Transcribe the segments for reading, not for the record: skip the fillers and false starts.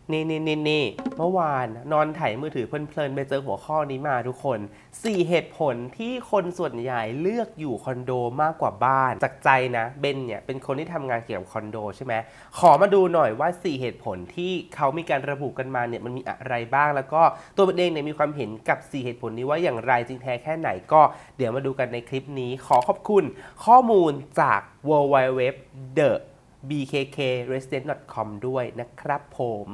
นี่เมื่อวานนอนไถมือถือเพลินๆไปเจอหัวข้อนี้มาทุกคน4เหตุผลที่คนส่วนใหญ่เลือกอยู่คอนโดมากกว่าบ้านจากใจนะเบนเนี่ยเป็นคนที่ทำงานเกี่ยวกับคอนโดใช่ไหมขอมาดูหน่อยว่า4เหตุผลที่เขามีการระบุกันมาเนี่ยมันมีอะไรบ้างแล้วก็ตัวเองเนี่ยมีความเห็นกับ4เหตุผลนี้ว่าอย่างไรจริงแท้แค่ไหนก็เดี๋ยวมาดูกันในคลิปนี้ขอขอบคุณข้อมูลจาก www.bkkresident.com ด้วยนะครับผม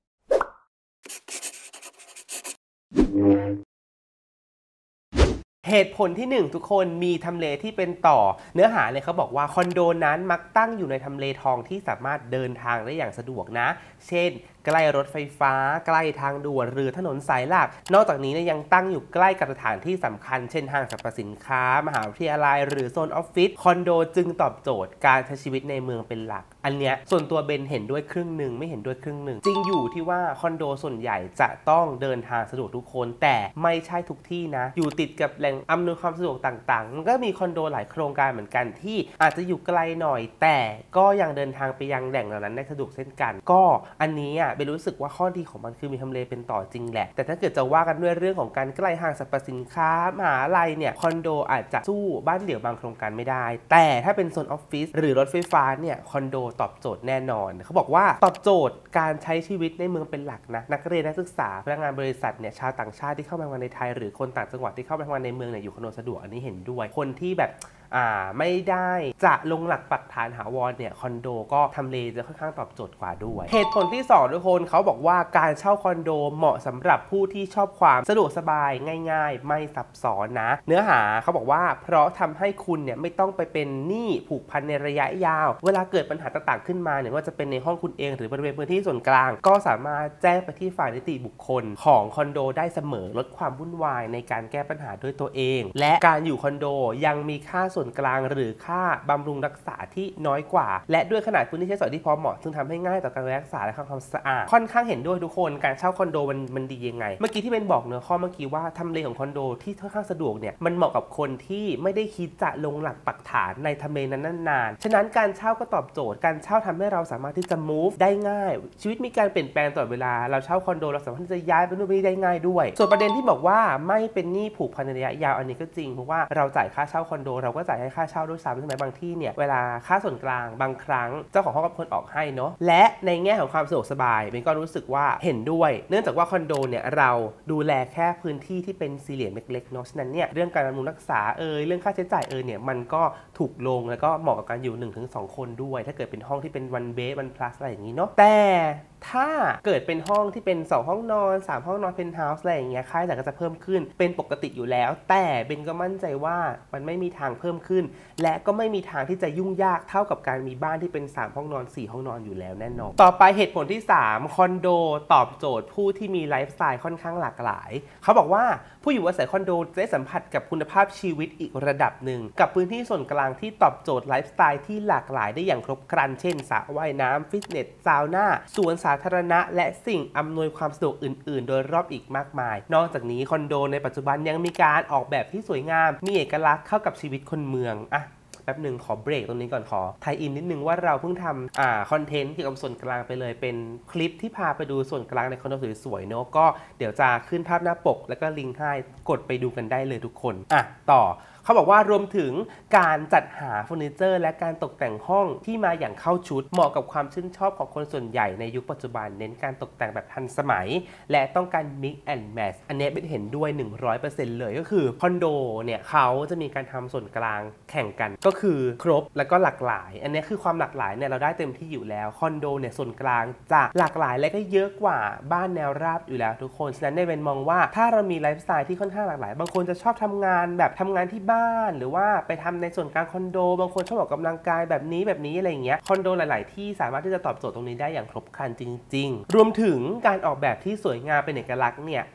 เหตุผลที่1ทุกคนมีทำเลที่เป็นต่อเนื้อหาเลยเขาบอกว่าคอนโดนั้นมักตั้งอยู่ในทำเลทองที่สามารถเดินทางได้อย่างสะดวกนะเช่นใกล้รถไฟฟ้าใกล้ทางด่วนหรือถนนสายหลักนอกจากนี้ยังตั้งอยู่ใกล้กับสถานที่สำคัญเช่นห้างสรรพสินค้ามหาวิทยาลัยหรือโซนออฟฟิศคอนโดจึงตอบโจทย์การใช้ชีวิตในเมืองเป็นหลักอันเนี้ยส่วนตัวเบนเห็นด้วยครึ่งหนึ่งไม่เห็นด้วยครึ่งหนึ่งจริงอยู่ที่ว่าคอนโดส่วนใหญ่จะต้องเดินทางสะดวกทุกคนแต่ไม่ใช่ทุกที่นะอยู่ติดกับแหล่งอำนวยความสะดวกต่างๆมันก็มีคอนโดหลายโครงการเหมือนกันที่อาจจะอยู่ไกลหน่อยแต่ก็ยังเดินทางไปยังแหล่งเหล่านั้นได้สะดวกเช่นกันก็อันนี้เบนรู้สึกว่าข้อดีของมันคือมีทำเลเป็นต่อจริงแหละแต่ถ้าเกิดจะว่ากันด้วยเรื่องของการใกล้ห้างสรรพสินค้ามหาลัยเนี่ยคอนโดอาจจะสู้บ้านเดี่ยวบางโครงการไม่ได้แต่ถ้าเป็นโซนออฟฟิศหรือรถไฟฟ้าเนี่ยคอนโดตอบโจทย์แน่นอนเขาบอกว่าตอบโจทย์การใช้ชีวิตในเมืองเป็นหลักนะนักเรียนนักศึกษาพนักงานบริษัทเนี่ยชาวต่างชาติที่เข้ามาทำงานในไทยหรือคนต่างจังหวัดที่เข้ามาทำงานในเมืองเนี่ยอยู่คอนโดสะดวกอันนี้เห็นด้วยคนที่แบบไม่ได้จะลงหลักปักฐานถาวรเนี่ยคอนโดก็ทำเลจะค่อนข้างตอบโจทย์กว่าด้วยเหตุผลที่2ทุกคนเขาบอกว่าการเช่าคอนโดเหมาะสำหรับผู้ที่ชอบความสะดวกสบายง่ายๆไม่ซับซ้อนนะเนื้อหาเขาบอกว่าเพราะทำให้คุณเนี่ยไม่ต้องไปเป็นหนี้ผูกพันในระยะยาวเวลาเกิดปัญหาต่างๆขึ้นมาเนี่ยว่าจะเป็นในห้องคุณเองหรือบริเวณพื้นที่ส่วนกลางก็สามารถแจ้งไปที่ฝ่ายนิติบุคคลของคอนโดได้เสมอลดความวุ่นวายในการแก้ปัญหาด้วยตัวเองและการอยู่คอนโดยังมีค่าส่วนกลางหรือค่าบำรุงรักษาที่น้อยกว่าและด้วยขนาดพื้นที่ใช้สอยที่พอเหมาะซึ่งทำให้ง่ายต่อการรักษาและความสะอาดค่อนข้างเห็นด้วยทุกคนการเช่าคอนโดมันดียังไงเมื่อกี้ที่เป็นบอกเนื้อข้อเมื่อกี้ว่าทำเลของคอนโดที่ค่อนข้างสะดวกเนี่ยมันเหมาะกับคนที่ไม่ได้คิดจะลงหลักปักฐานในทำเลนั้นนานๆฉะนั้นการเช่าก็ตอบโจทย์การเช่าทำให้เราสามารถที่จะ move ได้ง่ายชีวิตมีการเปลี่ยนแปลงตลอดเวลาเราเช่าคอนโดเราสามารถที่จะย้ายไปนู่นไปนี่ได้ง่ายด้วยส่วนประเด็นที่บอกว่าไม่เป็นหนี้ผูกพันในระยะยาวอันนี้ก็จริงเพราะว่าเราจ่ายค่าเช่าคอนโดเราก็จ่ายให้ค่าเช่าด้วยซ้ำใช่ไหมบางที่เนี่ยเวลาค่าส่วนกลางบางครั้งเจ้าของห้องก็ควรออกให้เนาะและในแง่ของความสะดวกสบายเบนก็รู้สึกว่าเห็นด้วยเนื่องจากว่าคอนโดเนี่ยเราดูแลแค่พื้นที่ที่เป็นสี่เหลี่ยมเล็กๆเนาะฉะนั้นเนี่ยเรื่องการบำรุงรักษาเรื่องค่าใช้จ่ายเนี่ยมันก็ถูกลงแล้วก็เหมาะกับการอยู่ 1-2 คนด้วยถ้าเกิดเป็นห้องที่เป็น1 bed 1 plus อะไรอย่างนี้เนาะแต่ถ้าเกิดเป็นห้องที่เป็น2ห้องนอน3ห้องนอนเพนท์เฮาส์อะไรอย่างเงี้ยค่าใช้จ่ายก็จะเพิ่มขึ้นเป็นปกติอยู่แล้วแต่เบนก็มั่นใจว่ามันไม่มีทางเพิ่มขึ้นและก็ไม่มีทางที่จะยุ่งยากเท่ากับการมีบ้านที่เป็น3ห้องนอน4ห้องนอนอยู่แล้วแน่นอนต่อไปเหตุผลที่3คอนโดตอบโจทย์ผู้ที่มีไลฟ์สไตล์ค่อนข้างหลากหลายเขาบอกว่าผู้อยู่อาศัยคอนโดจะได้สัมผัสกับคุณภาพชีวิตอีกระดับหนึ่งกับพื้นที่ส่วนกลางที่ตอบโจทย์ไลฟ์สไตล์ที่หลากหลายได้อย่างครบครันเช่นสระว่ายน้ำฟิตเนสซาวน่าสวนสาธารณะและสิ่งอำนวยความสะดวกอื่นๆโดยรอบอีกมากมายนอกจากนี้คอนโดในปัจจุบันยังมีการออกแบบที่สวยงามมีเอกลักษณ์เข้ากับชีวิตคนเมืองแป๊บหนึ่งขอเบรกตรงนี้ก่อนขอไทยอินนิดนึงว่าเราเพิ่งทำคอนเทนต์เกี่ยวกับส่วนกลางไปเลยเป็นคลิปที่พาไปดูส่วนกลางในคอนโดสวยๆเนาะก็เดี๋ยวจะขึ้นภาพหน้าปกแล้วก็ลิงก์ให้กดไปดูกันได้เลยทุกคนต่อเขาบอกว่ารวมถึงการจัดหาเฟอร์นิเจอร์และการตกแต่งห้องที่มาอย่างเข้าชุดเหมาะกับความชื่นชอบของคนส่วนใหญ่ในยุคปัจจุบันเน้นการตกแต่งแบบทันสมัยและต้องการ mix and match อันนี้เป็นเห็นด้วย 100% เลยก็คือคอนโดเนี่ยเขาจะมีการทำส่วนกลางแข่งกันก็คือครบแล้วก็หลากหลายอันนี้คือความหลากหลายเนี่ยเราได้เต็มที่อยู่แล้วคอนโดเนี่ยส่วนกลางจะหลากหลายและก็เยอะกว่าบ้านแนวราบอยู่แล้วทุกคนฉะนั้นในเบนมองว่าถ้าเรามีไลฟ์สไตล์ที่ค่อนข้างหลากหลายบางคนจะชอบทำงานแบบทำงานที่บ้านหรือว่าไปทำในส่วนกลางคอนโดบางคนชอบออกกำลังกายแบบนี้อะไรอย่างเงี้ยคอนโดหลายๆที่สามารถที่จะตอบโจทย์ตรงนี้ได้อย่างครบครันจริงๆรวมถึงการออกแบบที่สวยงามเป็นเอกลักษณ์เนี่ย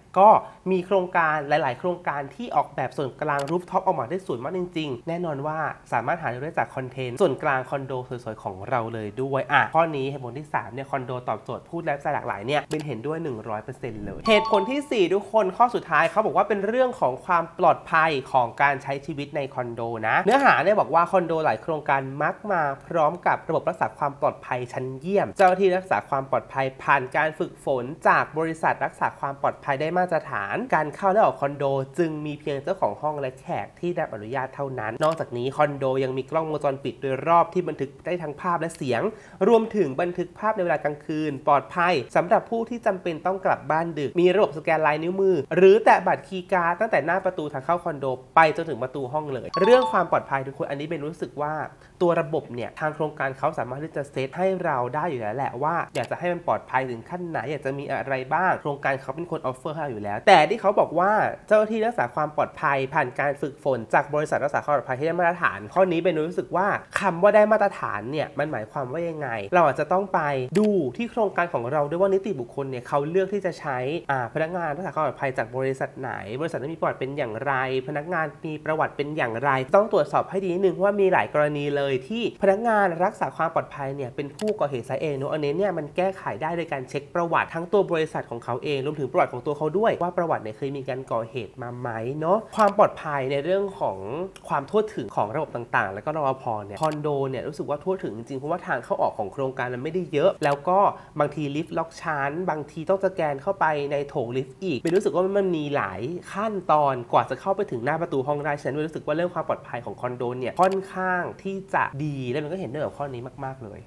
ก็มีโครงการหลายๆโครงการที่ออกแบบส่วนกลางรูฟท็อปออกมาได้สวยมากจริงๆแน่นอนว่าสามารถหาได้จากคอนเทนต์ส่วนกลางคอนโดสวยๆของเราเลยด้วยข้อนี้เหตุผลที่3เนี่ยคอนโดตอบโจทย์พูดไลฟ์สไตล์หลากหลายเนี่ยเป็นเห็นด้วย 100% เลยเหตุผลที่4ทุกคนข้อสุดท้ายเขาบอกว่าเป็นเรื่องของความปลอดภัยของการใช้ชีวิตในคอนโดนะเนื้อหาเนี่ยบอกว่าคอนโดหลายโครงการมักมาพร้อมกับระบบรักษาความปลอดภัยชั้นเยี่ยมเจ้าหน้าที่รักษาความปลอดภัยผ่านการฝึกฝนจากบริษัทรักษาความปลอดภัยได้มาตรฐานการเข้าและออกคอนโดจึงมีเพียงเจ้าของห้องและแขกที่ได้รับอนุญาตเท่านั้นนอกจากนี้คอนโดยังมีกล้องวงจรปิดโดยรอบที่บันทึกได้ทั้งภาพและเสียงรวมถึงบันทึกภาพในเวลากลางคืนปลอดภัยสำหรับผู้ที่จำเป็นต้องกลับบ้านดึกมีระบบสแกนลายนิ้วมือหรือแตะบัตรคีย์การ์ดตั้งแต่หน้าประตูทางเข้าคอนโดไปจนถึงประตูห้องเลยเรื่องความปลอดภัยทุกคนอันนี้เป็นรู้สึกว่าตัวระบบเนี่ยทางโครงการเขาสามารถที่จะเซตให้เราได้อยู่แล้วแหละว่าอยากจะให้มันปลอดภัยถึงขั้นไหนอยากจะมีอะไรบ้างโครงการเขาเป็นคนออฟเฟอร์ให้อยู่แล้วแต่ที่เขาบอกว่าเจ้าหน้าที่รักษาความปลอดภัยผ่านการฝึกฝนจากบริษัทรักษาความปลอดภัยที่ได้มาตรฐานข้อนี้เป็นรู้สึกว่าคำว่าได้มาตรฐานเนี่ยมันหมายความว่ายังไงเราอาจจะต้องไปดูที่โครงการของเราด้วยว่านิติบุคคลเนี่ยเขาเลือกที่จะใช้พนักงานรักษาความปลอดภัยจากบริษัทไหนบริษัทนั้นมีประวัติเป็นอย่างไรพนักงานมีประวัติเป็นอย่างไรต้องตรวจสอบให้ดีนิดนึงเพราะว่ามีหลายกรณีเลยที่พนักงานรักษาความปลอดภัยเนี่ยเป็นผู้ก่อเหตุซะเองเนอะอันนี้เนี่ยมันแก้ไขได้โดยการเช็คประวัติทั้งตัวบริษัทของเขาเองรวมถึงประวัติของตัวเขาด้วยว่าประวัติเนี่ยเคยมีการก่อเหตุมาไหมเนาะความปลอดภัยในเรื่องของความทั่วถึงของระบบต่างๆแล้วก็รปภเนี่ยคอนโดเนี่ยรู้สึกว่าทั่วถึงจริงๆเพราะว่าทางเข้าออกของโครงการมันไม่ได้เยอะแล้วก็บางทีลิฟต์ล็อกชั้นบางทีต้องสแกนเข้าไปในโถงลิฟต์อีกเป็นรู้สึกว่ามันมีหลายขั้นตอนกว่าจะเข้าไปถึงหน้าประตูห้องได้ฉะนั้นรู้สึกว่าเรื่องความปลอดภัยของคอนโดเนี่ยค่อนข้างที่จะดีและมันก็เห็นด้วยกับข้อนี้มากๆเลย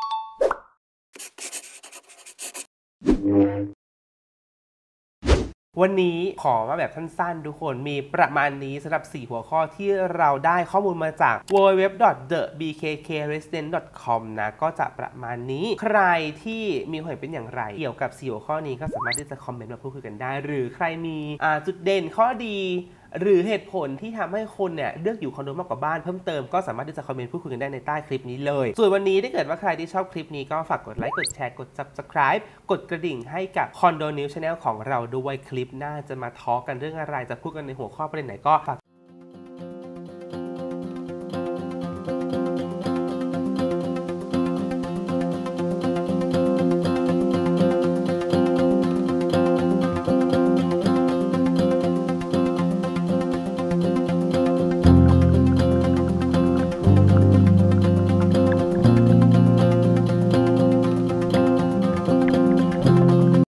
วันนี้ขอมาแบบสั้นๆทุกคนมีประมาณนี้สำหรับ4หัวข้อที่เราได้ข้อมูลมาจาก www.thebkkresident.com นะก็จะประมาณนี้ใครที่มีความเห็นเป็นอย่างไรเกี่ยวกับ4หัวข้อนี้ก็สามารถที่จะคอมเมนต์มาพูดคุยกันได้หรือใครมีจุดเด่นข้อดีหรือเหตุผลที่ทำให้คนเนี่ยเลือกอยู่คอนโดมากกว่าบ้านเพิ่มเติมก็สามารถที่จะคอมเมนต์พูดคุยกันได้ในใต้คลิปนี้เลยส่วนวันนี้ถ้าเกิดว่าใครที่ชอบคลิปนี้ก็ฝากกดไลค์กดแชร์กด Subscribe กดกระดิ่งให้กับ Condo News Channel ของเราด้วยคลิปหน้าจะมาทอล์กกันเรื่องอะไรจะพูดกันในหัวข้อประเด็นไหนก็ฝาก